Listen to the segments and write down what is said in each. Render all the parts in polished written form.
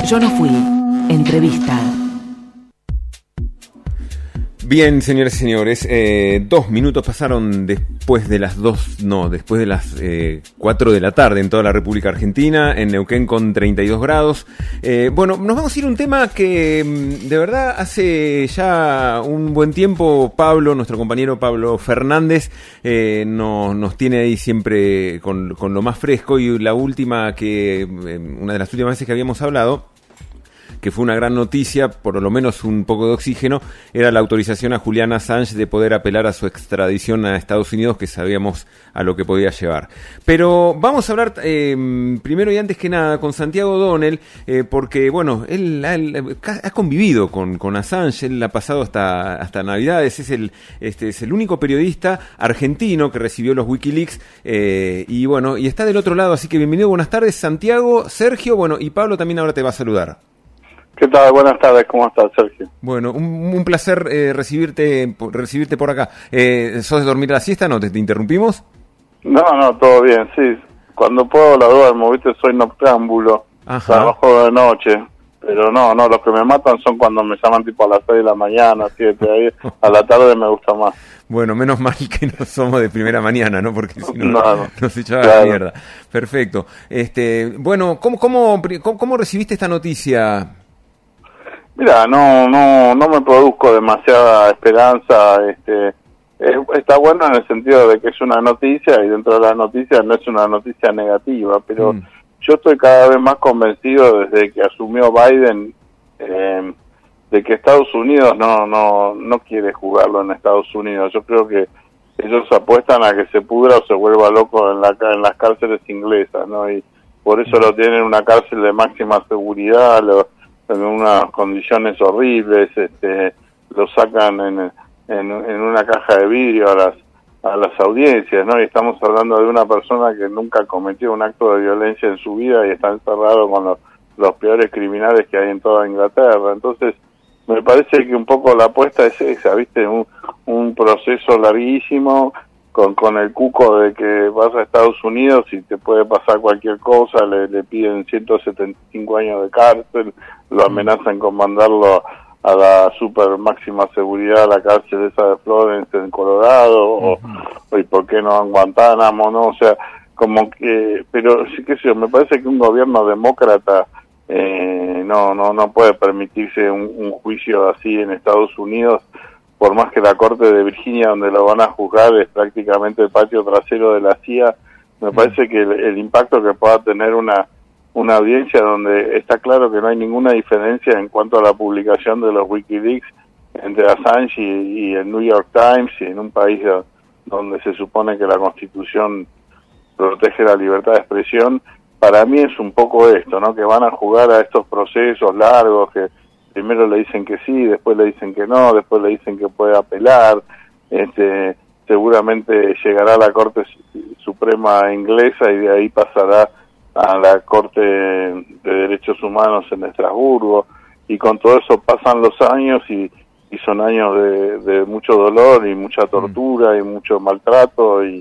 Yo no fui. Entrevista. Bien, señores y señores, 2 minutos pasaron después de las 4 de la tarde en toda la República Argentina, en Neuquén con 32 grados. Bueno, nos vamos a ir a un tema que de verdad hace ya un buen tiempo nuestro compañero Pablo Fernández, nos tiene ahí siempre con lo más fresco, y una de las últimas veces que habíamos hablado, que fue una gran noticia, por lo menos un poco de oxígeno, era la autorización a Julian Assange de poder apelar a su extradición a Estados Unidos, que sabíamos a lo que podía llevar. Pero vamos a hablar primero y antes que nada con Santiago O'Donnell, porque bueno, él ha convivido con Assange, él ha pasado hasta Navidades, es el único periodista argentino que recibió los Wikileaks, y bueno, y está del otro lado, así que bienvenido, buenas tardes Santiago, Sergio, bueno, y Pablo también ahora te va a saludar. ¿Qué tal? Buenas tardes, ¿cómo estás, Sergio? Bueno, un placer recibirte por acá. ¿Sos de dormir la siesta? ¿No? ¿Te interrumpimos? No, todo bien, sí. Cuando puedo la duermo, ¿viste? Soy noctámbulo, trabajo de noche. Pero no, los que me matan son cuando me llaman tipo a las 6 de la mañana, 7, ahí a la tarde me gusta más. Bueno, menos mal que no somos de primera mañana, ¿no? Porque si no, nos echaba la mierda. Perfecto. Bueno, ¿cómo recibiste esta noticia? Mira, no me produzco demasiada esperanza. Está bueno en el sentido de que es una noticia, y dentro de la noticia no es una noticia negativa, pero yo estoy cada vez más convencido desde que asumió Biden de que Estados Unidos no quiere jugarlo en Estados Unidos. Yo creo que ellos apuestan a que se pudra o se vuelva loco en las cárceles inglesas, ¿no? Y por eso lo tienen en una cárcel de máxima seguridad, en unas condiciones horribles, lo sacan en una caja de vidrio a las audiencias, ¿no? Y estamos hablando de una persona que nunca cometió un acto de violencia en su vida y está encerrado con los peores criminales que hay en toda Inglaterra. Entonces, me parece que un poco la apuesta es esa, ¿viste? Un proceso larguísimo, con el cuco de que vas a Estados Unidos y te puede pasar cualquier cosa, le piden 175 años de cárcel, lo amenazan con mandarlo a la super máxima seguridad a la cárcel esa de Florence en Colorado, o y por qué no en Guantánamo, ¿no? O sea, como que, pero sí que sí, me parece que un gobierno demócrata no puede permitirse un juicio así en Estados Unidos, por más que la Corte de Virginia, donde lo van a juzgar, es prácticamente el patio trasero de la CIA. Me parece que el impacto que pueda tener una audiencia donde está claro que no hay ninguna diferencia en cuanto a la publicación de los Wikileaks entre Assange y el New York Times, y en un país donde se supone que la Constitución protege la libertad de expresión, para mí es un poco esto, ¿no? Que van a jugar a estos procesos largos que primero le dicen que sí, después le dicen que no, después le dicen que puede apelar, seguramente llegará a la Corte Suprema inglesa y de ahí pasará a la Corte de Derechos Humanos en Estrasburgo, y con todo eso pasan los años y son años de mucho dolor y mucha tortura y mucho maltrato, y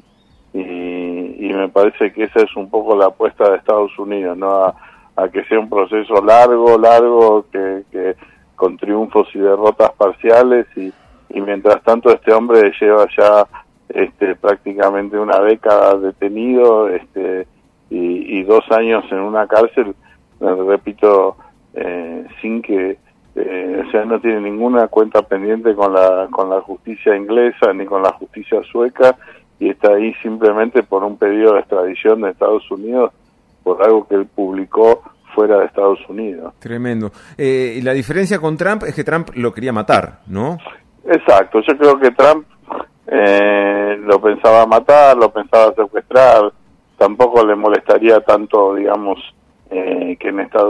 me parece que esa es un poco la apuesta de Estados Unidos, ¿no? A que sea un proceso largo, que con triunfos y derrotas parciales, y mientras tanto este hombre lleva ya prácticamente una década detenido, y 2 años en una cárcel, repito, sin que, o sea, no tiene ninguna cuenta pendiente con la justicia inglesa ni con la justicia sueca, y está ahí simplemente por un pedido de extradición de Estados Unidos por algo que él publicó fuera de Estados Unidos. Tremendo. Y la diferencia con Trump es que Trump lo quería matar, ¿no? Exacto, yo creo que Trump lo pensaba matar, lo pensaba secuestrar, tampoco le molestaría tanto, digamos, que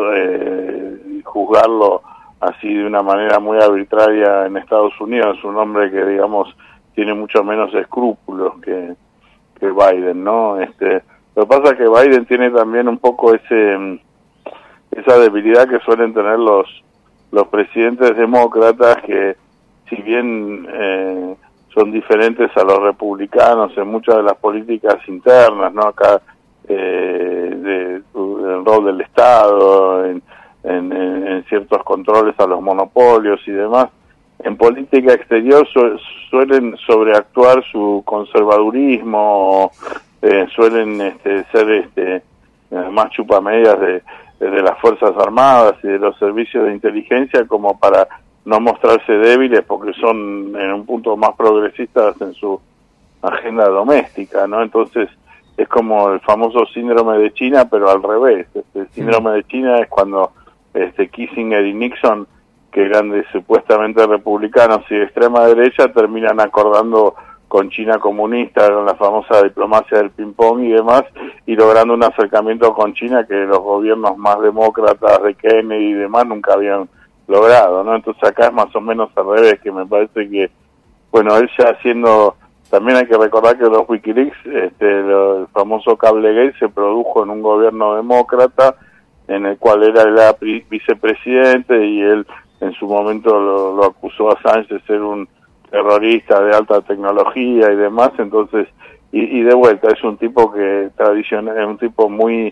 juzgarlo así de una manera muy arbitraria en Estados Unidos. Es un hombre que, digamos, tiene mucho menos escrúpulos que Biden, ¿no? Lo que pasa es que Biden tiene también un poco esa debilidad que suelen tener los presidentes demócratas, que si bien son diferentes a los republicanos en muchas de las políticas internas, ¿no? Acá del rol del Estado, en en ciertos controles a los monopolios y demás. En política exterior suelen sobreactuar su conservadurismo, suelen ser más chupamedias de las Fuerzas Armadas y de los servicios de inteligencia, como para no mostrarse débiles porque son en un punto más progresistas en su agenda doméstica, ¿no? Entonces es como el famoso síndrome de China, pero al revés. El síndrome de China es cuando Kissinger y Nixon, que eran supuestamente republicanos y de extrema derecha, terminan acordando con China comunista, con la famosa diplomacia del ping-pong y demás, y logrando un acercamiento con China que los gobiernos más demócratas de Kennedy y demás nunca habían logrado, ¿no? Entonces acá es más o menos al revés, que me parece que, bueno, él ya haciendo, también hay que recordar que los Wikileaks, el famoso Cablegate se produjo en un gobierno demócrata, en el cual él era vicepresidente, y él en su momento lo acusó a Assange de ser un terrorista de alta tecnología y demás. Entonces, y de vuelta, es un tipo que tradicional, es un tipo muy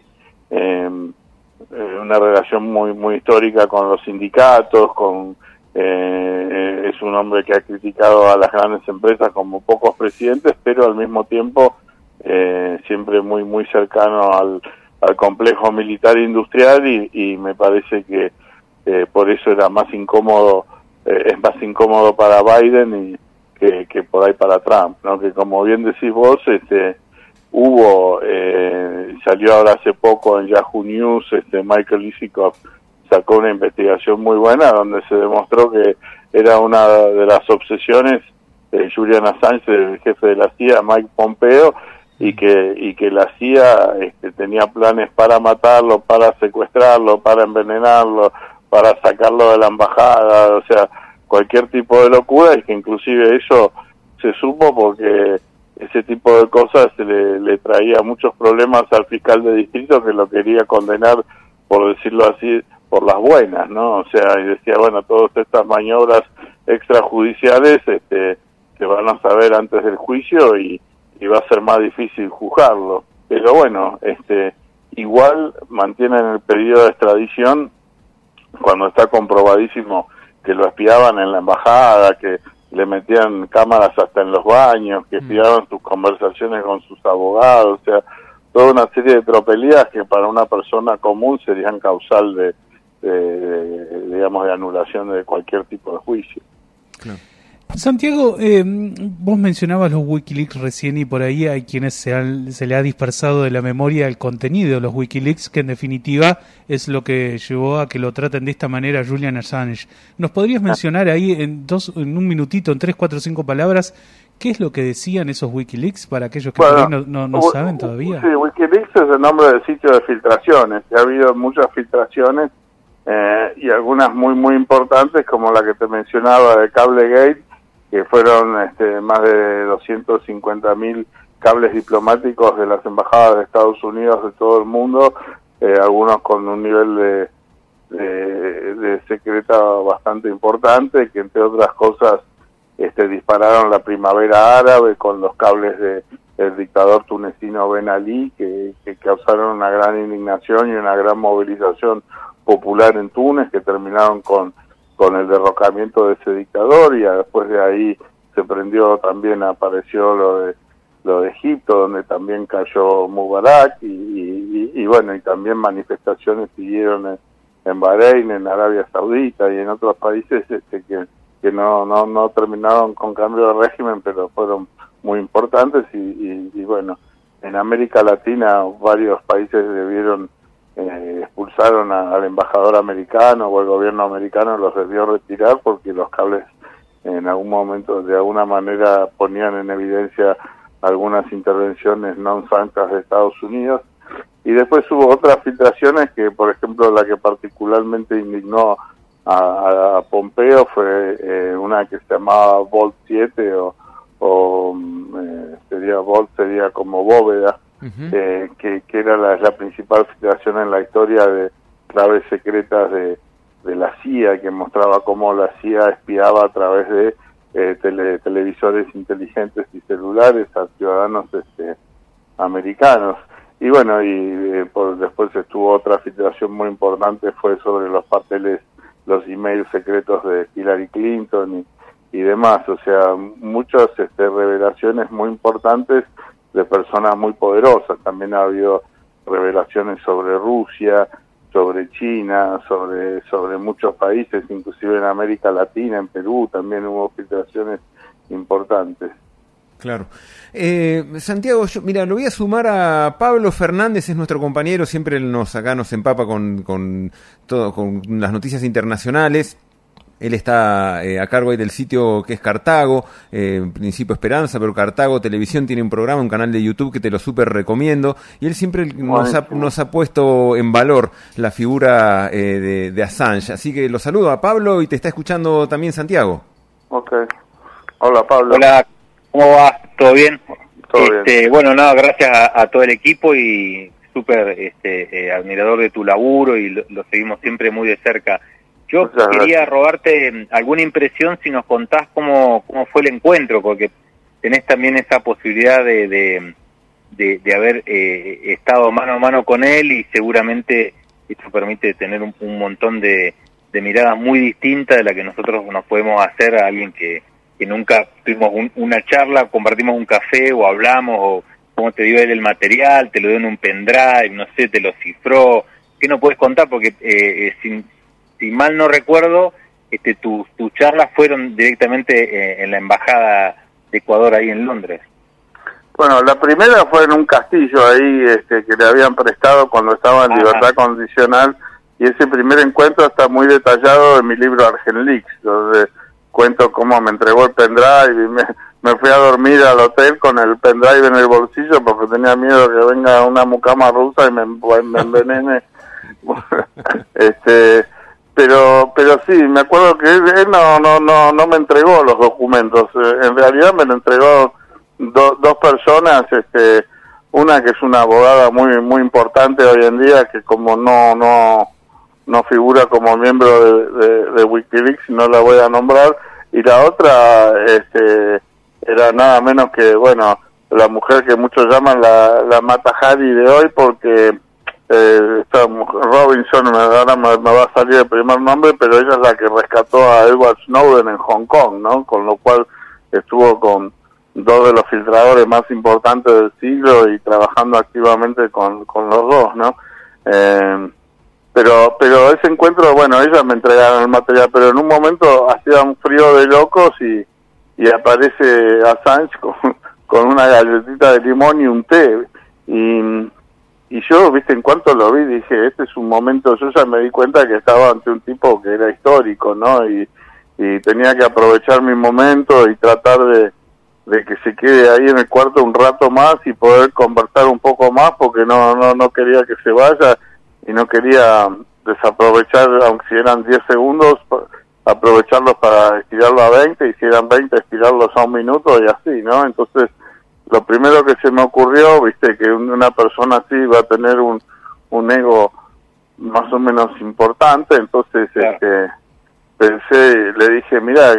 una relación muy histórica con los sindicatos, es un hombre que ha criticado a las grandes empresas como pocos presidentes, pero al mismo tiempo siempre muy cercano al complejo militar industrial, y me parece que por eso era más incómodo, es más incómodo para Biden que por ahí para Trump, ¿no? Que como bien decís vos, salió ahora hace poco en Yahoo News, Michael Isikoff sacó una investigación muy buena donde se demostró que era una de las obsesiones de Julian Assange, del jefe de la CIA, Mike Pompeo, y que la CIA tenía planes para matarlo, para secuestrarlo, para envenenarlo, para sacarlo de la embajada, o sea, cualquier tipo de locura, y que inclusive eso se supo porque ese tipo de cosas le traía muchos problemas al fiscal de distrito, que lo quería condenar, por decirlo así, por las buenas, ¿no? O sea, y decía, bueno, todas estas maniobras extrajudiciales se van a saber antes del juicio, y va a ser más difícil juzgarlo. Pero bueno, igual mantienen el pedido de extradición cuando está comprobadísimo que lo espiaban en la embajada, que le metían cámaras hasta en los baños, que espiaban sus conversaciones con sus abogados, o sea, toda una serie de tropelías que para una persona común serían causal de digamos, de anulación de cualquier tipo de juicio. Claro. Santiago, vos mencionabas los Wikileaks recién, y por ahí hay quienes se le ha dispersado de la memoria el contenido de los Wikileaks, que en definitiva es lo que llevó a que lo traten de esta manera Julian Assange. ¿Nos podrías mencionar ahí en un minutito, en 3, 4, 5 palabras, qué es lo que decían esos Wikileaks para aquellos que no saben todavía? Sí, Wikileaks es el nombre del sitio de filtraciones. Ha habido muchas filtraciones y algunas muy importantes, como la que te mencionaba de Cablegate, que fueron más de 250.000 cables diplomáticos de las embajadas de Estados Unidos de todo el mundo, algunos con un nivel de secreta bastante importante, que entre otras cosas dispararon la primavera árabe con los cables del dictador tunecino Ben Ali, que causaron una gran indignación y una gran movilización popular en Túnez, que terminaron con el derrocamiento de ese dictador, y después de ahí apareció lo de Egipto, donde también cayó Mubarak, y bueno, y también manifestaciones siguieron en Bahrein, en Arabia Saudita y en otros países que no terminaron con cambio de régimen, pero fueron muy importantes, y bueno, en América Latina varios países expulsaron al embajador americano, o el gobierno americano los debió retirar porque los cables en algún momento de alguna manera ponían en evidencia algunas intervenciones no francas de Estados Unidos. Y después hubo otras filtraciones que, por ejemplo, la que particularmente indignó a Pompeo fue una que se llamaba Vault 7, sería como bóveda, que era la principal filtración en la historia de claves secretas de la CIA, que mostraba cómo la CIA espiaba a través de televisores inteligentes y celulares a ciudadanos americanos. y bueno, después estuvo otra filtración muy importante, fue sobre los papeles, los emails secretos de Hillary Clinton y demás, o sea, muchas revelaciones muy importantes de personas muy poderosas. También ha habido revelaciones sobre Rusia, sobre China, sobre muchos países, inclusive en América Latina, en Perú también hubo filtraciones importantes. Claro. Santiago, mira, lo voy a sumar a Pablo Fernández, es nuestro compañero, siempre acá nos empapa con las noticias internacionales. Él está a cargo ahí del sitio que es Cartago, Principio Esperanza, pero Cartago Televisión tiene un programa, un canal de YouTube que te lo súper recomiendo, y él siempre nos ha puesto en valor la figura de Assange. Así que lo saludo a Pablo y te está escuchando también Santiago. Ok. Hola, Pablo. Hola, ¿cómo va? ¿Todo bien? Todo bien. Bueno, nada, gracias a todo el equipo y súper admirador de tu laburo y lo seguimos siempre muy de cerca. Yo quería robarte alguna impresión si nos contás cómo fue el encuentro, porque tenés también esa posibilidad de haber estado mano a mano con él y seguramente eso permite tener un montón de miradas muy distintas de la que nosotros nos podemos hacer a alguien que nunca tuvimos una charla, compartimos un café o hablamos o cómo te dio él el material, te lo dio en un pendrive, no sé, te lo cifró. ¿Qué nos puedes contar? Porque si mal no recuerdo, tus charlas fueron directamente en la Embajada de Ecuador ahí en Londres. Bueno, la primera fue en un castillo ahí que le habían prestado cuando estaba en libertad condicional, y ese primer encuentro está muy detallado en mi libro Argenleaks, donde cuento cómo me entregó el pendrive y me fui a dormir al hotel con el pendrive en el bolsillo porque tenía miedo que venga una mucama rusa y me envenene. Pero sí, me acuerdo que él no me entregó los documentos. En realidad me lo entregó dos personas, una que es una abogada muy importante hoy en día, que como no figura como miembro de WikiLeaks, no la voy a nombrar, y la otra era nada menos que, bueno, la mujer que muchos llaman la Mata Hari de hoy, porque esta mujer, Robinson, ahora me va a salir el primer nombre, pero ella es la que rescató a Edward Snowden en Hong Kong, ¿no? Con lo cual estuvo con dos de los filtradores más importantes del siglo y trabajando activamente con los dos, ¿no? Pero ese encuentro, bueno, ellas me entregaron el material, pero en un momento hacía un frío de locos y aparece Assange con una galletita de limón y un té, y yo, viste, en cuanto lo vi dije, este es un momento, yo ya me di cuenta que estaba ante un tipo que era histórico, ¿no? Y tenía que aprovechar mi momento y tratar de que se quede ahí en el cuarto un rato más y poder conversar un poco más, porque no quería que se vaya y no quería desaprovechar, aunque si eran 10 segundos, aprovecharlos para estirarlo a 20, y si eran 20, estirarlos a 1 minuto y así, ¿no? Entonces, lo primero que se me ocurrió, viste, que una persona así va a tener un ego más o menos importante, entonces pensé, le dije, mira,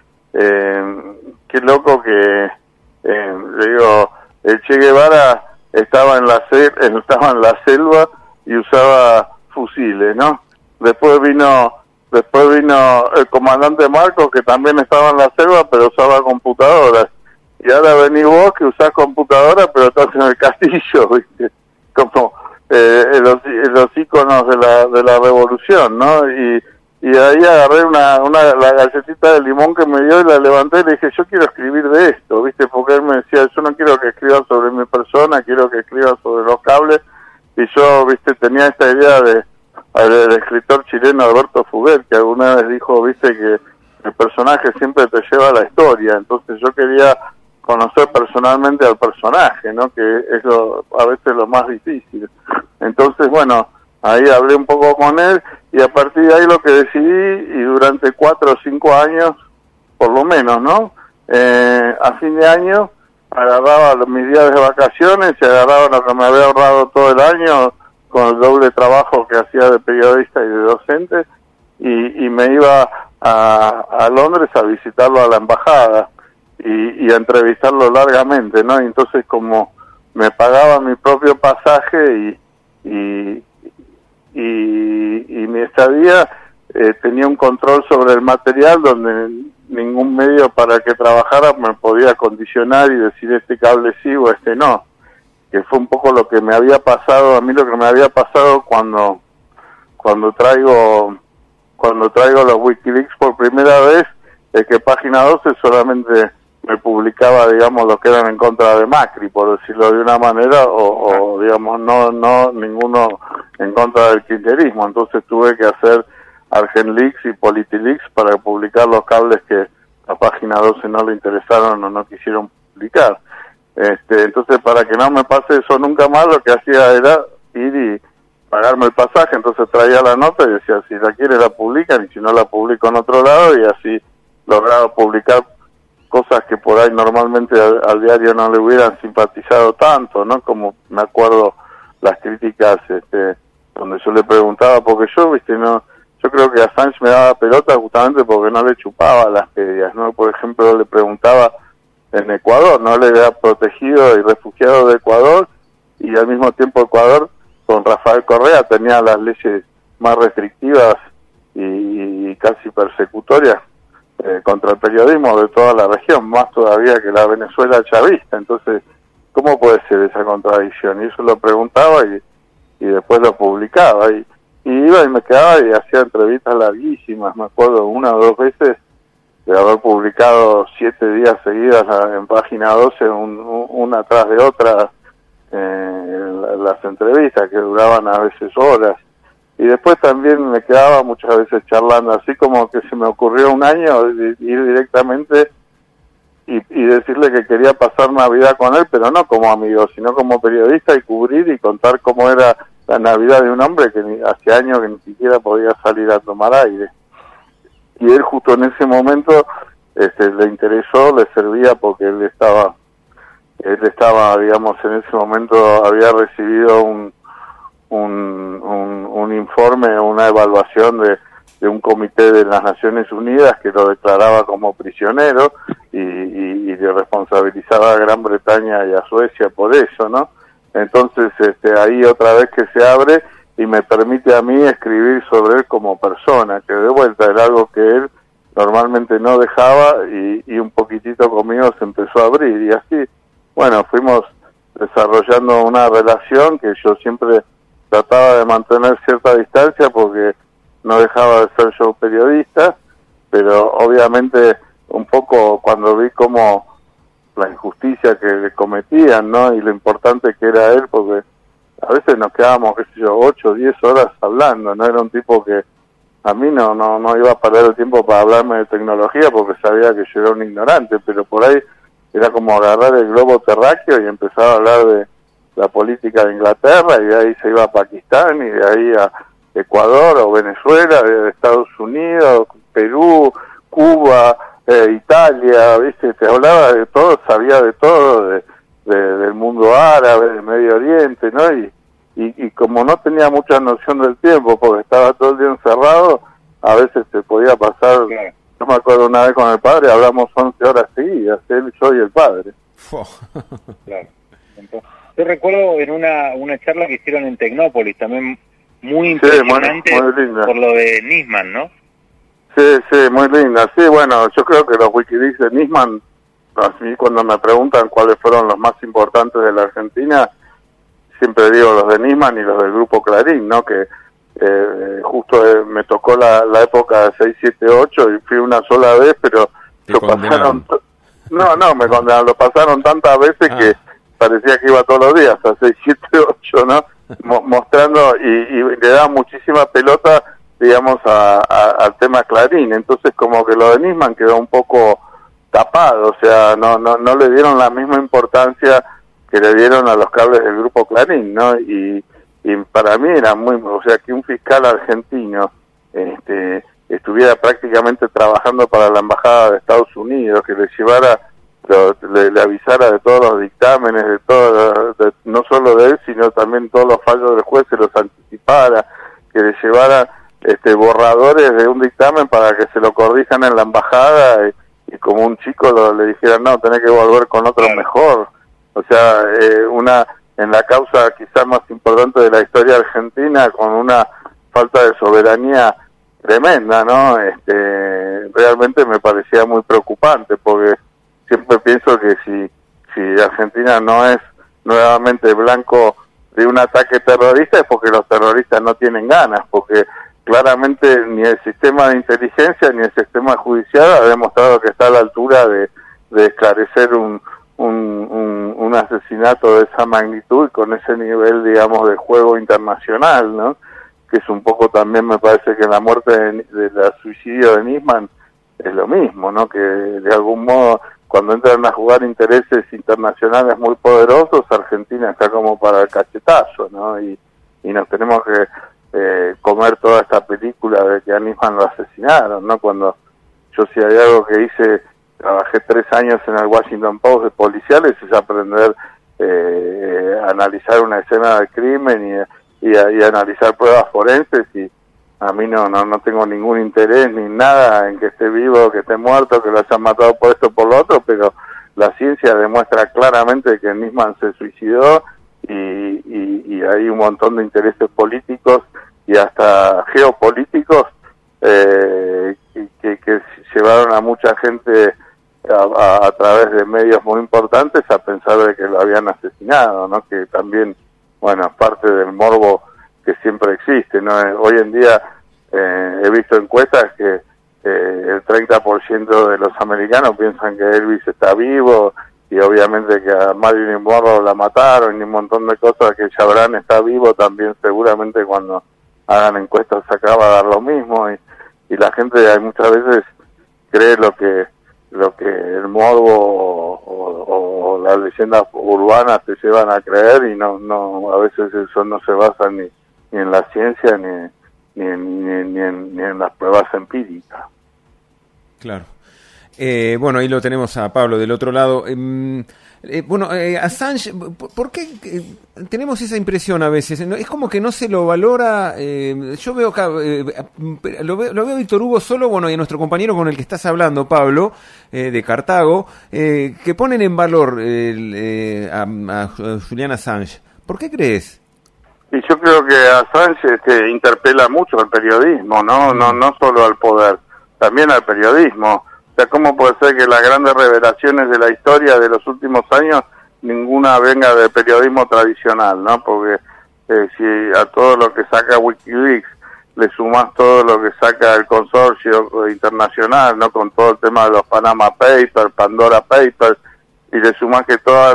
qué loco que, le digo, el Che Guevara estaba en la selva y usaba fusiles, ¿no? Después vino el comandante Marcos, que también estaba en la selva, pero usaba computadoras. Y ahora venís vos, que usás computadoras, pero estás en el castillo, ¿viste? Como los íconos de la revolución, ¿no? Y ahí agarré la galletita de limón que me dio y la levanté y le dije, yo quiero escribir de esto, ¿viste? Porque él me decía, yo no quiero que escribas sobre mi persona, quiero que escribas sobre los cables. Y yo, viste, tenía esta idea del escritor chileno Alberto Fuguet, que alguna vez dijo, viste, que el personaje siempre te lleva a la historia. Entonces yo quería conocer personalmente al personaje, ¿no? Que es a veces lo más difícil. Entonces, bueno, ahí hablé un poco con él y a partir de ahí lo que decidí, y durante 4 o 5 años, por lo menos, ¿no? A fin de año agarraba mis días de vacaciones y agarraba lo que me había ahorrado todo el año con el doble trabajo que hacía de periodista y de docente, y me iba a Londres a visitarlo a la embajada y a entrevistarlo largamente, ¿no? Y entonces como me pagaba mi propio pasaje y mi estadía tenía un control sobre el material donde ningún medio para que trabajara me podía condicionar y decir este cable sí o este no, que fue un poco lo que me había pasado a mí, lo que me había pasado cuando traigo los Wikileaks por primera vez, es que Página 12 solamente me publicaba, digamos, lo que eran en contra de Macri, por decirlo de una manera, o digamos, no ninguno en contra del kirchnerismo. Entonces tuve que hacer Argenleaks y Politileaks para publicar los cables que a Página 12 no le interesaron o no quisieron publicar. Entonces, para que no me pase eso nunca más, lo que hacía era ir y pagarme el pasaje. Entonces traía la nota y decía, si la quiere la publican, y si no la publico en otro lado, y así lograba publicar cosas que por ahí normalmente al diario no le hubieran simpatizado tanto, ¿no? Como me acuerdo las críticas donde yo le preguntaba, porque yo, yo creo que Assange me daba pelota justamente porque no le chupaba las medias, ¿no? Por ejemplo, le preguntaba en Ecuador, ¿no? Le había protegido y refugiado de Ecuador, y al mismo tiempo Ecuador, con Rafael Correa, tenía las leyes más restrictivas y casi persecutorias contra el periodismo de toda la región, más todavía que la Venezuela chavista. Entonces, ¿cómo puede ser esa contradicción? Y eso lo preguntaba y después lo publicaba, y iba y me quedaba y hacía entrevistas larguísimas. Me acuerdo 1 o 2 veces de haber publicado 7 días seguidas en Página 12, una tras de otra, las entrevistas que duraban a veces horas. Y después también me quedaba muchas veces charlando, así como que se me ocurrió un año ir directamente y decirle que quería pasar Navidad con él, pero no como amigo, sino como periodista, y cubrir y contar cómo era la Navidad de un hombre que hace años que ni siquiera podía salir a tomar aire. Y él justo en ese momento le interesó, le servía, porque él estaba, digamos, en ese momento había recibido un informe, una evaluación de un comité de las Naciones Unidas que lo declaraba como prisionero y le responsabilizaba a Gran Bretaña y a Suecia por eso, ¿no? Entonces, ahí otra vez que se abre y me permite a mí escribir sobre él como persona, que de vuelta era algo que él normalmente no dejaba, y un poquitito conmigo se empezó a abrir, y así, bueno, fuimos desarrollando una relación que yo siempre trataba de mantener cierta distancia porque no dejaba de ser yo periodista, pero obviamente un poco cuando vi cómo la injusticia que le cometían, ¿no? Y lo importante que era él, porque a veces nos quedábamos, 8 o 10 horas hablando, ¿no? Era un tipo que a mí no iba a perder el tiempo para hablarme de tecnología porque sabía que yo era un ignorante, pero por ahí era como agarrar el globo terráqueo y empezar a hablar de la política de Inglaterra, y de ahí se iba a Pakistán, y de ahí a Ecuador o Venezuela, de Estados Unidos, Perú, Cuba, Italia, ¿viste? Te hablaba de todo, sabía de todo, del mundo árabe, del Medio Oriente, ¿no? Y como no tenía mucha noción del tiempo, porque estaba todo el día encerrado, a veces te podía pasar, claro. Yo me acuerdo una vez con el padre, hablamos 11 horas seguidas, él, yo y el padre. Claro. Entonces, yo recuerdo en una charla que hicieron en Tecnópolis, también muy impresionante, sí, muy linda, por lo de Nisman, ¿no? Sí, muy linda. Sí, bueno, yo creo que los Wikileaks de Nisman, a mí cuando me preguntan cuáles fueron los más importantes de la Argentina, siempre digo los de Nisman y los del Grupo Clarín, ¿no? Que justo me tocó la época de 678 y fui una sola vez, pero lo pasaron... No, me condenaron, lo pasaron tantas veces que parecía que iba todos los días a 678, ¿no? Mostrando y le daba muchísima pelota, digamos, al tema Clarín. Entonces como que lo de Nisman quedó un poco tapado, o sea, no le dieron la misma importancia que le dieron a los cables del Grupo Clarín, ¿no? Y para mí era o sea, que un fiscal argentino estuviera prácticamente trabajando para la Embajada de Estados Unidos, que le llevara, le avisara de todos los dictámenes, de todo, no solo de él, sino también todos los fallos del juez, se los anticipara, que le llevara borradores de un dictamen para que se lo corrijan en la embajada, y como un chico le dijera, no, tenés que volver con otro mejor. O sea, en la causa quizás más importante de la historia argentina, con una falta de soberanía tremenda, ¿no? Realmente me parecía muy preocupante, porque siempre pienso que si Argentina no es nuevamente blanco de un ataque terrorista, es porque los terroristas no tienen ganas, porque claramente ni el sistema de inteligencia ni el sistema judicial ha demostrado que está a la altura de esclarecer un asesinato de esa magnitud y con ese nivel, digamos, de juego internacional, ¿no? Que es un poco también, me parece que la muerte del suicidio de Nisman es lo mismo, ¿no? Que de algún modo, cuando entran a jugar intereses internacionales muy poderosos, Argentina está como para el cachetazo, ¿no? Y nos tenemos que comer toda esta película de que a Nisman lo asesinaron, ¿no? Cuando yo, si hay algo que hice, trabajé 3 años en el Washington Post de policiales, es aprender a analizar una escena de crimen y analizar pruebas forenses, y a mí no tengo ningún interés ni nada en que esté vivo, que esté muerto, que lo hayan matado por esto o por lo otro, pero la ciencia demuestra claramente que Nisman se suicidó y hay un montón de intereses políticos y hasta geopolíticos que llevaron a mucha gente a través de medios muy importantes a pensar de que lo habían asesinado, ¿no? Que también, bueno, es parte del morbo que siempre existe, ¿no? Hoy en día he visto encuestas que el 30% de los americanos piensan que Elvis está vivo, y obviamente que a Marilyn Monroe la mataron y un montón de cosas, que Chabran está vivo también, seguramente cuando hagan encuestas se acaba de dar lo mismo, y la gente hay muchas veces cree lo que el morbo o las leyendas urbanas te llevan a creer, y no a veces eso no se basa ni en la ciencia ni en las pruebas empíricas. Claro. Bueno, ahí lo tenemos a Pablo del otro lado. Assange, ¿por qué tenemos esa impresión a veces? Es como que no se lo valora. Yo veo acá, lo veo a Víctor Hugo solo, bueno, y a nuestro compañero con el que estás hablando, Pablo, de Cartago, que ponen en valor a Julian Assange. ¿Por qué crees? Y yo creo que Assange interpela mucho al periodismo, no solo al poder, también al periodismo. O sea, ¿cómo puede ser que las grandes revelaciones de la historia de los últimos años ninguna venga del periodismo tradicional, ¿no? Porque si a todo lo que saca Wikileaks le sumás todo lo que saca el consorcio internacional, ¿no? Con todo el tema de los Panama Papers, Pandora Papers, y le sumás que todas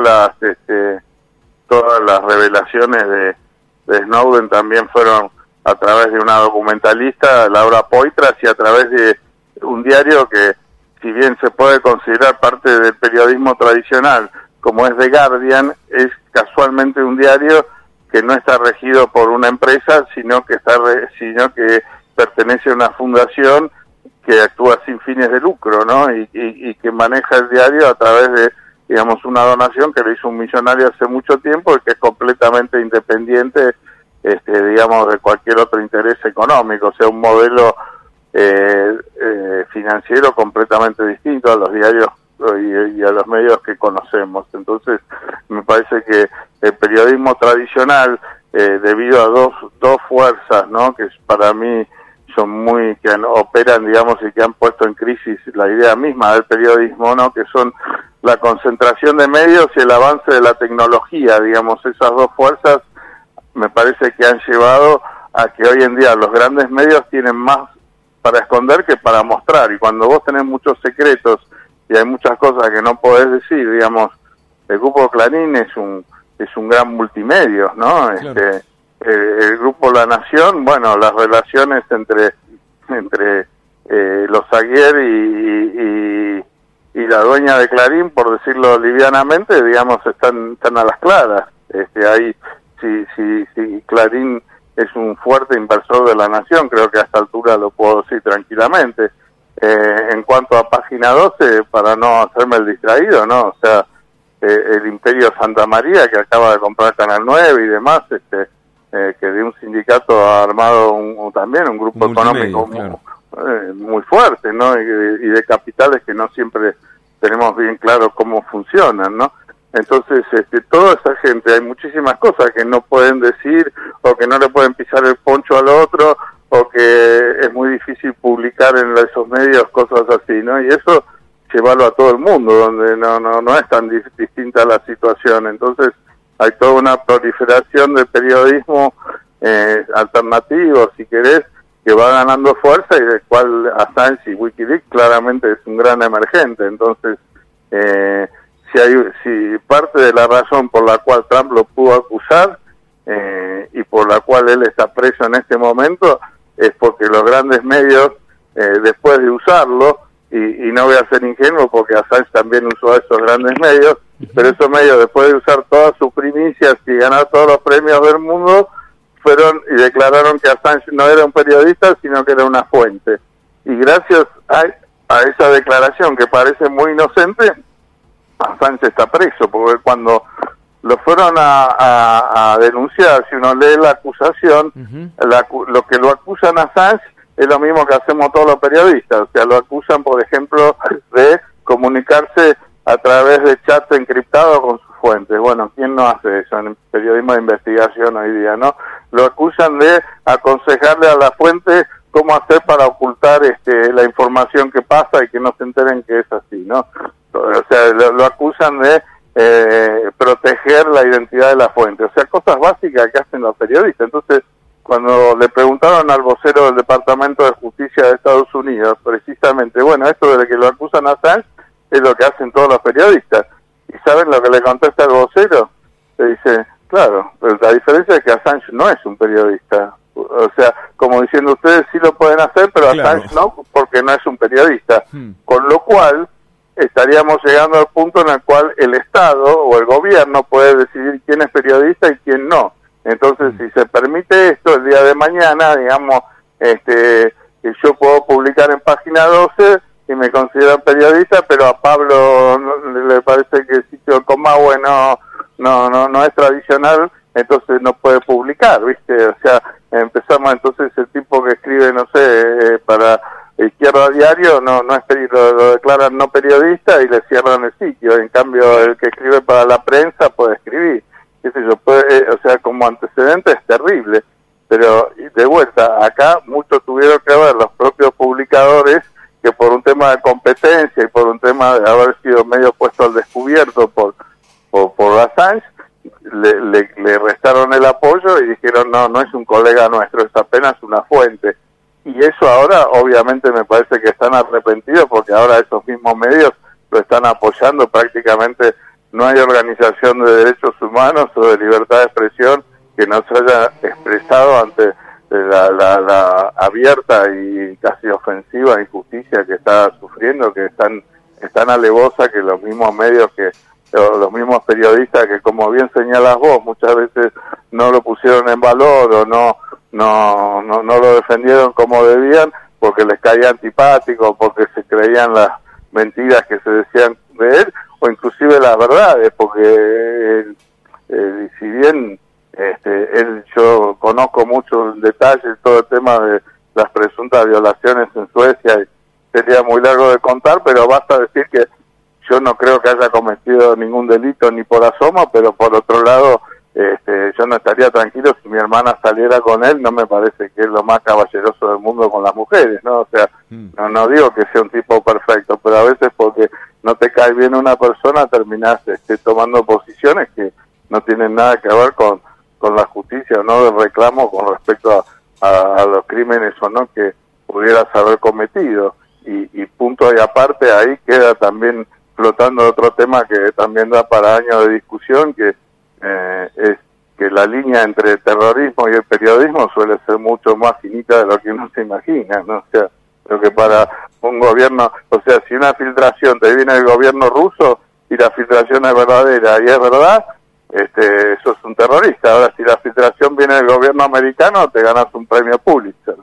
las revelaciones de Snowden también fueron a través de una documentalista, Laura Poitras, y a través de un diario que, si bien se puede considerar parte del periodismo tradicional, como es The Guardian, es casualmente un diario que no está regido por una empresa, sino que pertenece a una fundación que actúa sin fines de lucro, ¿no? Y que maneja el diario a través de, digamos, una donación que le hizo un millonario hace mucho tiempo y que es completamente independiente, digamos, de cualquier otro interés económico, o sea, un modelo financiero completamente distinto a los diarios y a los medios que conocemos. Entonces, me parece que el periodismo tradicional, debido a dos fuerzas, ¿no? Que para mí son que operan, digamos, y que han puesto en crisis la idea misma del periodismo, ¿no? Que son la concentración de medios y el avance de la tecnología, digamos, esas dos fuerzas me parece que han llevado a que hoy en día los grandes medios tienen más para esconder que para mostrar, y cuando vos tenés muchos secretos y hay muchas cosas que no podés decir, digamos, el grupo Clarín es un gran multimedio, ¿no? Claro. El grupo La Nación, bueno, las relaciones entre los Aguiar y la dueña de Clarín, por decirlo livianamente, digamos, están a las claras. Ahí, si Clarín es un fuerte inversor de La Nación, creo que a esta altura lo puedo decir tranquilamente. En cuanto a Página 12, para no hacerme el distraído, ¿no? O sea, el Imperio Santa María, que acaba de comprar Canal 9 y demás, que de un sindicato ha armado también un grupo económico claro. Muy fuerte, ¿no? Y de capitales que no siempre tenemos bien claro cómo funcionan, ¿no? Entonces, toda esa gente, hay muchísimas cosas que no pueden decir, o que no le pueden pisar el poncho al otro, o que es muy difícil publicar en esos medios cosas así, ¿no? Y eso llevarlo a todo el mundo, donde no es tan distinta la situación. Entonces, hay toda una proliferación de periodismo alternativo, si querés, que va ganando fuerza, y del cual Assange y WikiLeaks claramente es un gran emergente. Entonces, si parte de la razón por la cual Trump lo pudo acusar y por la cual él está preso en este momento es porque los grandes medios, después de usarlo, y no voy a ser ingenuo porque Assange también usó esos grandes medios, pero esos medios, después de usar todas sus primicias y ganar todos los premios del mundo, fueron y declararon que Assange no era un periodista, sino que era una fuente. Y gracias a esa declaración, que parece muy inocente, Assange está preso, porque cuando lo fueron a denunciar, si uno lee la acusación, lo que lo acusan a Assange es lo mismo que hacemos todos los periodistas. O sea, lo acusan, por ejemplo, de comunicarse a través de chats encriptados con sus fuentes. Bueno, ¿quién no hace eso en el periodismo de investigación hoy día, no? Lo acusan de aconsejarle a la fuente cómo hacer para ocultar la información que pasa y que no se enteren que es así, ¿no? O sea, lo acusan de proteger la identidad de la fuente. O sea, cosas básicas que hacen los periodistas. Entonces, cuando le preguntaron al vocero del Departamento de Justicia de Estados Unidos, precisamente, bueno, esto de que lo acusan a Assange es lo que hacen todos los periodistas. ¿Y saben lo que le contesta el vocero? Le dice, claro, pero la diferencia es que Assange no es un periodista. O sea, como diciendo, ustedes sí lo pueden hacer, pero Assange no, porque no es un periodista. Con lo cual, estaríamos llegando al punto en el cual el Estado o el gobierno puede decidir quién es periodista y quién no. Entonces, si se permite esto, el día de mañana, digamos, que yo puedo publicar en Página 12 y me consideran periodista, pero a Pablo le parece que el sitio de Comahue no es tradicional, entonces no puede publicar, ¿viste? O sea, empezamos entonces el tipo que escribe, no sé, para Izquierda Diario, no es lo declaran no periodista y le cierran el sitio. En cambio, el que escribe para La Prensa puede escribir. Qué sé yo, o sea, como antecedente es terrible. Pero, de vuelta, acá mucho tuvieron que ver los propios publicadores que por un tema de competencia y por un tema de haber sido medio puesto al descubierto por Assange, le restaron el apoyo y dijeron, no es un colega nuestro, es apenas una fuente. Y eso ahora, obviamente, me parece que están arrepentidos porque ahora esos mismos medios lo están apoyando. Prácticamente no hay organización de derechos humanos o de libertad de expresión que no se haya expresado ante la abierta y casi ofensiva injusticia que está sufriendo, que es tan alevosa que los mismos medios los mismos periodistas que, como bien señalas vos, muchas veces no lo pusieron en valor o no lo defendieron como debían porque les caía antipático, porque se creían las mentiras que se decían de él, o inclusive las verdades, porque si bien yo conozco mucho en detalle todo el tema de las presuntas violaciones en Suecia, y sería muy largo de contar, pero basta decir que yo no creo que haya cometido ningún delito ni por asomo, pero por otro lado, yo no estaría tranquilo si mi hermana saliera con él. No me parece que es lo más caballeroso del mundo con las mujeres, ¿no? O sea, no digo que sea un tipo perfecto, pero a veces porque no te cae bien una persona terminás tomando posiciones que no tienen nada que ver con la justicia o no de reclamo con respecto a los crímenes o no que pudieras haber cometido. Y punto y aparte, ahí queda también flotando otro tema que también da para años de discusión, que es que la línea entre el terrorismo y el periodismo suele ser mucho más finita de lo que uno se imagina, ¿no? O sea, creo que para un gobierno, o sea, si una filtración te viene del gobierno ruso y la filtración es verdadera y es verdad, eso es un terrorista. Ahora, si la filtración viene del gobierno americano, te ganas un premio Pulitzer.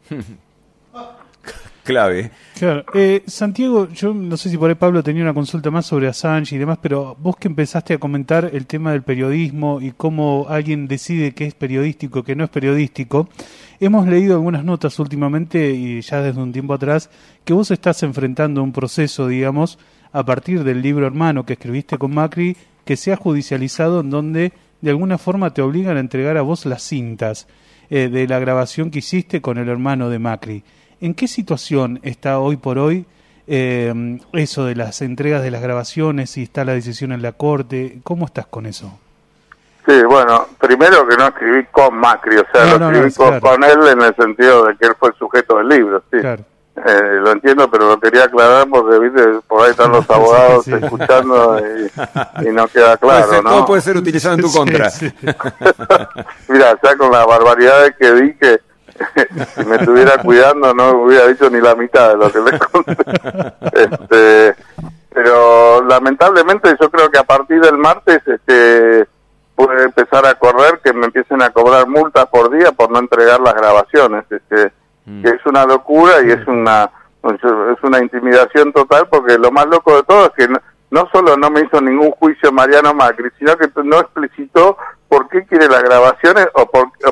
Clave. Claro. Santiago, yo no sé si por ahí Pablo tenía una consulta más sobre Assange y demás, pero vos que empezaste a comentar el tema del periodismo y cómo alguien decide qué es periodístico, qué no es periodístico, hemos leído algunas notas últimamente y ya desde un tiempo atrás que vos estás enfrentando un proceso, digamos, a partir del libro hermano que escribiste con Macri, que se ha judicializado, en donde de alguna forma te obligan a entregar a vos las cintas de la grabación que hiciste con el hermano de Macri. ¿En qué situación está hoy por hoy eso de las entregas de las grabaciones, si está la decisión en la Corte? ¿Cómo estás con eso? Sí, bueno, primero que no escribí con Macri, o sea, lo escribí con él en el sentido de que él fue el sujeto del libro, sí. Claro. Lo entiendo, pero lo quería aclarar porque, viste, por ahí están los abogados escuchando y no queda claro, ¿no? Todo puede ser utilizado en tu contra. Mira, ya con las barbaridades que dije, si me estuviera cuidando no hubiera dicho ni la mitad de lo que le conté. Pero lamentablemente yo creo que a partir del martes puede empezar a correr que me empiecen a cobrar multas por día por no entregar las grabaciones, que es una locura y es una intimidación total, porque lo más loco de todo es que no solo no me hizo ningún juicio Mariano Macri, sino que no explicitó por qué quiere las grabaciones o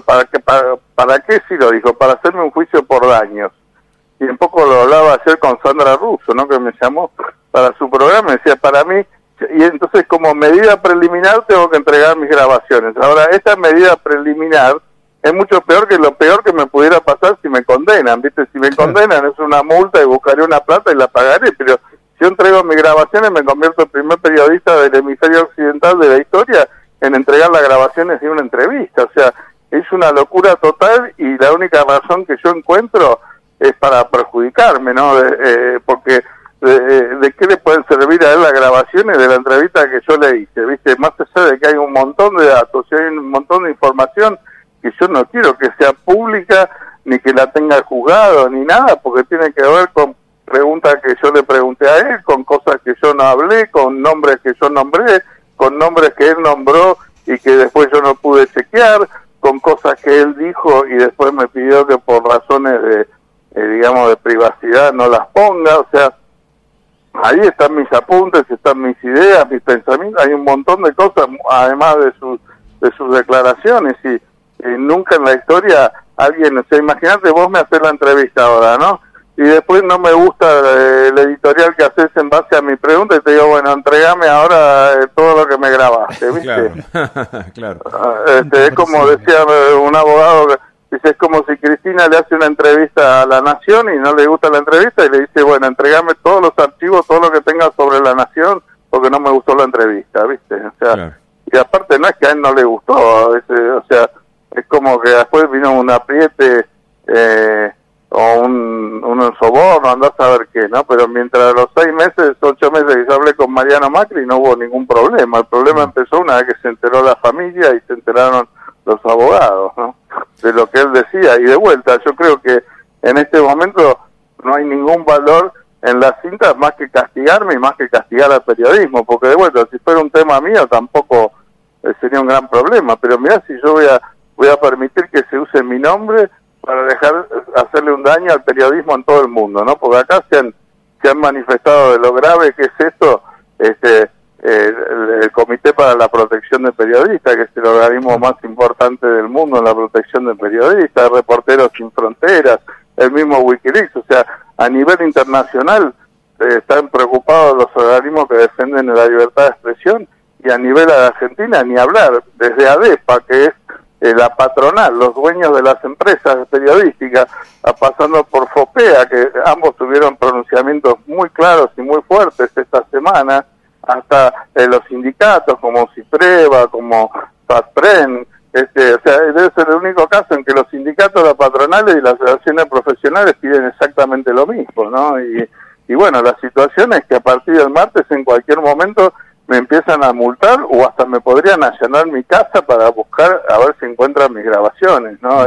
para qué sí lo dijo, para hacerme un juicio por daños. Y un poco lo hablaba ayer con Sandra Russo, ¿no? Que me llamó para su programa y decía, para mí, y entonces como medida preliminar tengo que entregar mis grabaciones. Ahora, esta medida preliminar es mucho peor que lo peor que me pudiera pasar si me condenan, ¿viste? Si me condenan es una multa y buscaré una plata y la pagaré, pero si yo entrego mis grabaciones me convierto en el primer periodista del hemisferio occidental de la historia en entregar las grabaciones de una entrevista. O sea, es una locura total y la única razón que yo encuentro es para perjudicarme, ¿no? Porque de qué le pueden servir a él las grabaciones de la entrevista que yo le hice, ¿viste? Más allá de que hay un montón de datos y hay un montón de información que yo no quiero que sea pública, ni que la tenga juzgado, ni nada, porque tiene que ver con preguntas que yo le pregunté a él, con cosas que yo no hablé, con nombres que yo nombré, con nombres que él nombró y que después yo no pude chequear, con cosas que él dijo y después me pidió que por razones digamos, de privacidad no las ponga. O sea, ahí están mis apuntes, están mis ideas, mis pensamientos, hay un montón de cosas, además de sus declaraciones, y nunca en la historia alguien, o sea, imagínate, vos me haces la entrevista ahora, ¿no? Y después no me gusta el editorial que haces en base a mi pregunta y te digo, bueno, entregame ahora todo lo que me grabaste, ¿viste? Claro. Es como decía un abogado, dice, es como si Cristina le hace una entrevista a La Nación y no le gusta la entrevista y le dice, bueno, entregame todos los archivos, todo lo que tengas sobre La Nación, porque no me gustó la entrevista, ¿viste? O sea, claro. Y aparte no es que a él no le gustó, a veces, o sea, es como que después vino un apriete o un soborno, andás a ver qué, ¿no? Pero mientras los 6 meses, 8 meses que yo hablé con Mariano Macri no hubo ningún problema. El problema empezó una vez que se enteró la familia y se enteraron los abogados, ¿no? De lo que él decía. Y de vuelta, yo creo que en este momento no hay ningún valor en las cintas más que castigarme y más que castigar al periodismo, porque de vuelta, si fuera un tema mío tampoco sería un gran problema, pero mirá si yo voy a permitir que se use mi nombre para hacerle un daño al periodismo en todo el mundo, ¿no? Porque acá se han manifestado de lo grave que es esto, el Comité para la Protección de Periodistas, que es el organismo más importante del mundo en la protección de periodistas, Reporteros Sin Fronteras, el mismo Wikileaks. O sea, a nivel internacional están preocupados los organismos que defienden la libertad de expresión, y a nivel de Argentina ni hablar, desde ADEPA, que es la patronal, los dueños de las empresas periodísticas, pasando por FOPEA, que ambos tuvieron pronunciamientos muy claros y muy fuertes esta semana, hasta los sindicatos como CIPREVA, como FASPREN, o sea, debe ser el único caso en que los sindicatos, las patronales y las asociaciones profesionales piden exactamente lo mismo, ¿no? Y bueno, la situación es que a partir del martes, en cualquier momento, me empiezan a multar o hasta me podrían allanar mi casa para buscar a ver si encuentran mis grabaciones, ¿no?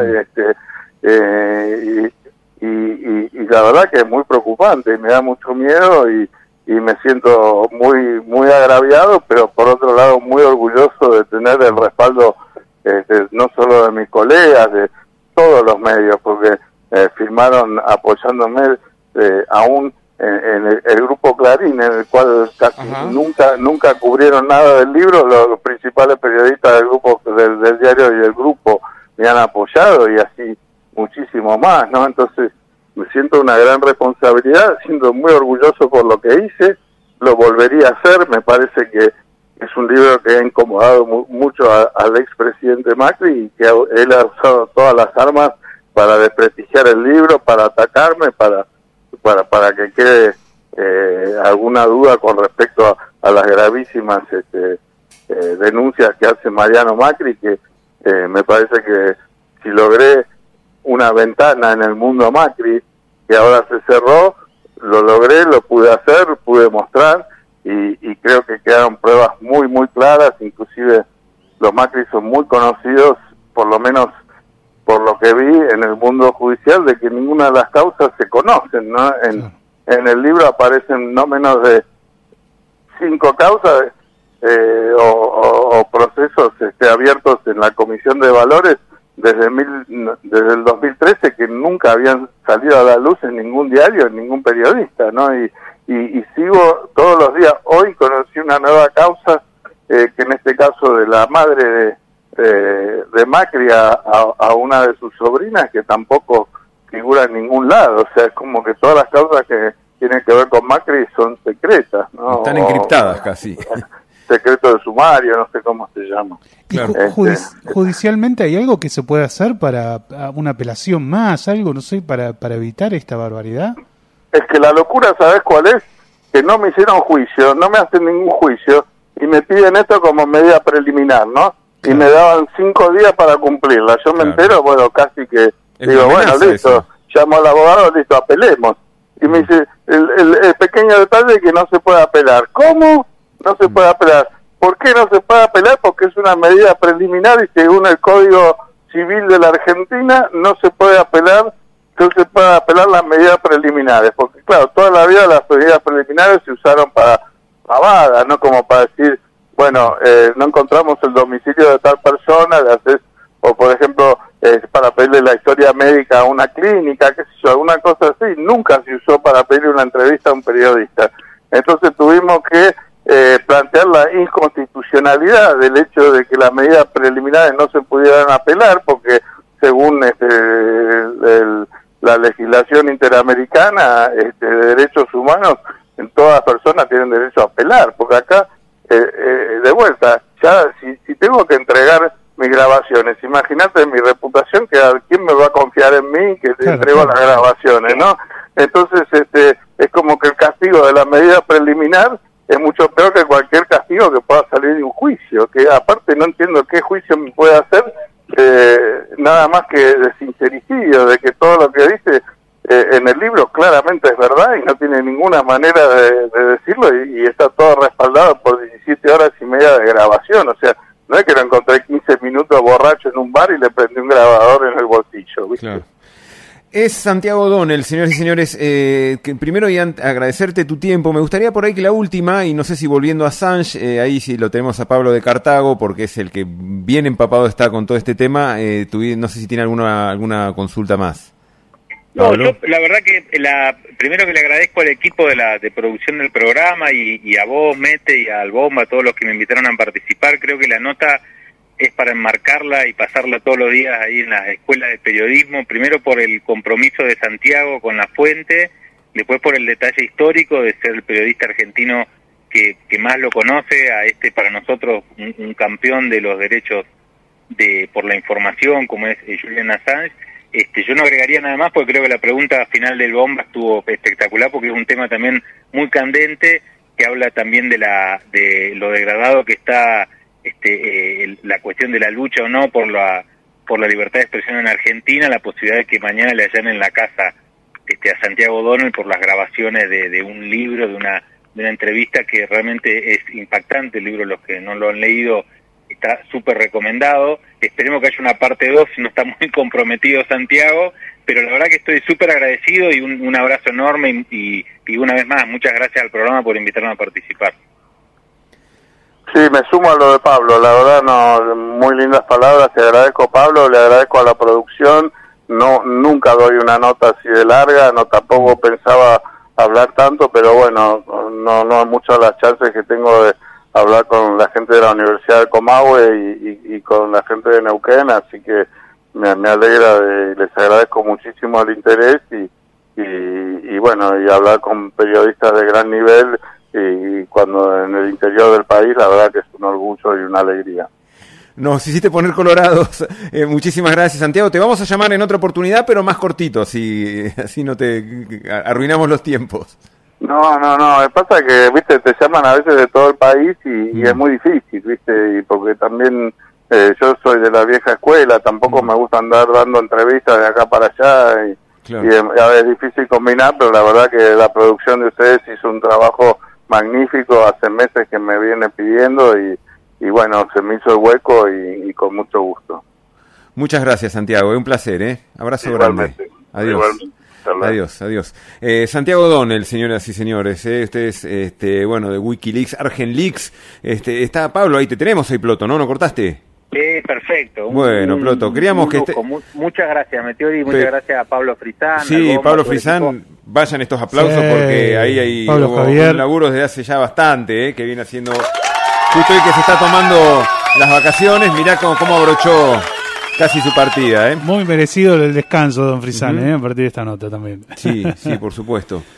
Y la verdad que es muy preocupante, me da mucho miedo y me siento muy agraviado, pero por otro lado muy orgulloso de tener el respaldo no solo de mis colegas, de todos los medios, porque firmaron apoyándome aún en el grupo Clarín, en el cual casi nunca cubrieron nada del libro. Los principales periodistas del grupo del diario y del grupo me han apoyado, y así muchísimo más, ¿no? Entonces me siento una gran responsabilidad, siento muy orgulloso por lo que hice, lo volvería a hacer. Me parece que es un libro que ha incomodado mucho al expresidente Macri y que él ha usado todas las armas para desprestigiar el libro, para atacarme, para que quede alguna duda con respecto a las gravísimas denuncias que hace Mariano Macri, que me parece que si logré una ventana en el mundo Macri, que ahora se cerró, lo logré, lo pude hacer, pude mostrar, y creo que quedaron pruebas muy, muy claras. Inclusive los Macri son muy conocidos, por lo menos por lo que vi en el mundo judicial, de que ninguna de las causas se conocen, ¿no? En el libro aparecen no menos de 5 causas o procesos abiertos en la Comisión de Valores desde el 2013, que nunca habían salido a la luz en ningún diario, en ningún periodista, ¿no? Y sigo todos los días. Hoy conocí una nueva causa, que en este caso de la madre de Macri a una de sus sobrinas, que tampoco figura en ningún lado. O sea, es como que todas las causas que tienen que ver con Macri son secretas, ¿no? Están encriptadas casi. Secreto de sumario, no sé cómo se llama. Claro. Judicialmente hay algo que se puede hacer para una apelación más, algo, no sé, para evitar esta barbaridad. Es que la locura, ¿sabes cuál es? Que no me hicieron juicio, no me hacen ningún juicio, y me piden esto como medida preliminar, ¿no? Y me daban 5 días para cumplirla. Yo me entero, bueno, casi que digo, bueno, listo, eso. Llamo al abogado, listo, apelemos. Y me dice, el pequeño detalle es que no se puede apelar. ¿Cómo? No se puede apelar. ¿Por qué no se puede apelar? Porque es una medida preliminar y según el Código Civil de la Argentina no se puede apelar, las medidas preliminares, porque claro, toda la vida las medidas preliminares se usaron para pavadas, no como para decir, bueno, no encontramos el domicilio de tal persona, le haces, o por ejemplo, para pedirle la historia médica a una clínica, qué sé yo, alguna cosa así. Nunca se usó para pedirle una entrevista a un periodista. Entonces tuvimos que plantear la inconstitucionalidad del hecho de que las medidas preliminares no se pudieran apelar, porque según la legislación interamericana de derechos humanos, en todas las personas tienen derecho a apelar, porque acá, de vuelta, ya si tengo que entregar mis grabaciones, imagínate mi reputación, que quién me va a confiar en mí que te entrego las grabaciones, ¿no? Entonces es como que el castigo de la medida preliminar es mucho peor que cualquier castigo que pueda salir de un juicio, que aparte no entiendo qué juicio me puede hacer, nada más que de sincericidio, de que todo lo que dice en el libro claramente es verdad y no tiene ninguna manera de decirlo, y está todo respaldado por 17 horas y media de grabación. O sea, no es que lo encontré 15 minutos borracho en un bar y le prendí un grabador en el bolsillo, ¿viste? Claro. Es Santiago O'Donnell, señores y señores, que primero y agradecerte tu tiempo. Me gustaría por ahí que la última, y no sé si volviendo a Assange, ahí sí lo tenemos a Pablo de Cartago, porque es el que bien empapado está con todo este tema, no sé si tiene alguna consulta más. No, yo la verdad que primero que le agradezco al equipo de producción del programa y a vos, Mete, y al Bomba, a todos los que me invitaron a participar. Creo que la nota es para enmarcarla y pasarla todos los días ahí en las escuelas de periodismo, primero por el compromiso de Santiago con la fuente, después por el detalle histórico de ser el periodista argentino que más lo conoce, para nosotros un campeón de los derechos por la información, como es Julian Assange. Yo no agregaría nada más, porque creo que la pregunta final del Bomba estuvo espectacular, porque es un tema también muy candente, que habla también de lo degradado que está la cuestión de la lucha o no por la libertad de expresión en Argentina, la posibilidad de que mañana le allanen la casa a Santiago O'Donnell por las grabaciones de un libro, de una entrevista que realmente es impactante. El libro, los que no lo han leído, está súper recomendado. Esperemos que haya una parte 2, si no está muy comprometido Santiago, pero la verdad que estoy súper agradecido y un abrazo enorme y una vez más, muchas gracias al programa por invitarme a participar. Sí, me sumo a lo de Pablo, la verdad, no, muy lindas palabras, te agradezco, Pablo, le agradezco a la producción. Nunca doy una nota así de larga, no tampoco pensaba hablar tanto, pero bueno, no muchas las chances que tengo de hablar con la gente de la Universidad de Comahue y con la gente de Neuquén, así que me alegra, les agradezco muchísimo el interés y bueno, y hablar con periodistas de gran nivel y cuando en el interior del país, la verdad que es un orgullo y una alegría. Nos hiciste poner colorados. Muchísimas gracias, Santiago. Te vamos a llamar en otra oportunidad, pero más cortito, así no te arruinamos los tiempos. No, me pasa que, viste, te llaman a veces de todo el país y es muy difícil, viste, y porque también yo soy de la vieja escuela, tampoco me gusta andar dando entrevistas de acá para allá, y es difícil combinar, pero la verdad que la producción de ustedes hizo un trabajo magnífico, hace meses que me viene pidiendo y bueno, se me hizo el hueco y con mucho gusto. Muchas gracias, Santiago, es un placer, Abrazo igualmente, grande. Adiós. Igualmente. Adiós. Santiago O'Donnell, señoras y señores, usted es, de Wikileaks, ArgenLeaks, está Pablo, ahí te tenemos ahí, Ploto, ¿no? ¿No cortaste? Perfecto. Bueno, Ploto, queríamos que... Muchas gracias, Meteori, muchas gracias a Pablo Frisán. Sí, Pablo Frisán, vayan estos aplausos porque ahí hay un laburo desde hace ya bastante, que viene haciendo... Justo hoy que se está tomando las vacaciones, mirá cómo abrochó casi su partida, Muy merecido el descanso, don Frisán, a partir de esta nota también. Sí, por supuesto.